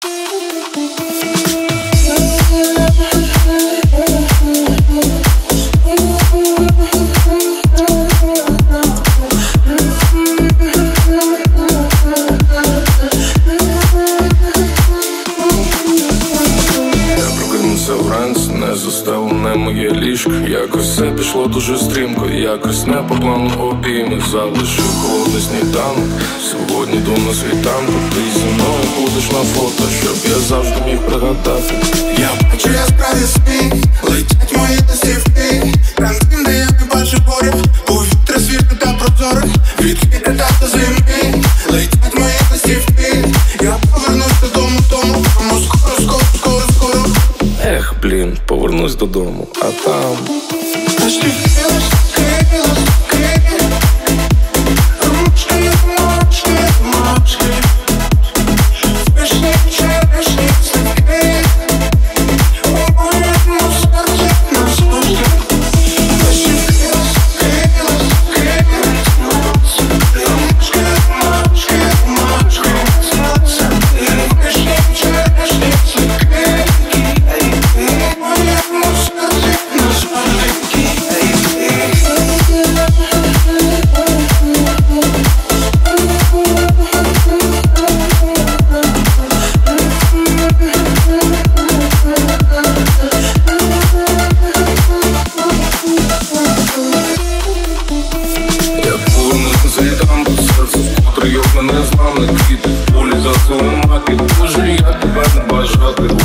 Застелене моє ліжко, якось все пішло дуже стрімко, якось не по плану обійми. Залишив холодний сніданок, сьогодні йду на світанку. Ти зі мною будеш на фото, щоб я завжди міг пригадати. Я бачу яскраві сни, летять мої листівки, ранки, де я не бачу горя, повітря свіже та прозоре, відкрите дата зими, летять мої листівки. Я повернусь додому, тому скоро. Ех, блін, повернусь додому, а там незламний квіти в полі за сумаки. Боже, я тебе не бажати.